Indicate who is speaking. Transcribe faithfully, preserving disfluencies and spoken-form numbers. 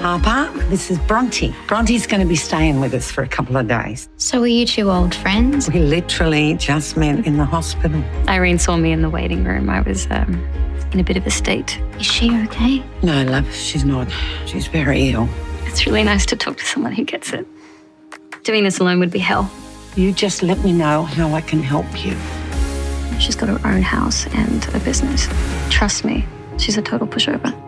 Speaker 1: Harper, this is Bronte. Bronte's going to be staying with us for a couple of days.
Speaker 2: So are you two old friends?
Speaker 1: We literally just met in the hospital.
Speaker 3: Irene saw me in the waiting room. I was um, in a bit of a state.
Speaker 2: Is she okay?
Speaker 1: No, love, she's not. She's very ill.
Speaker 3: It's really nice to talk to someone who gets it. Doing this alone would be hell.
Speaker 1: You just let me know how I can help you.
Speaker 3: She's got her own house and a business. Trust me, she's a total pushover.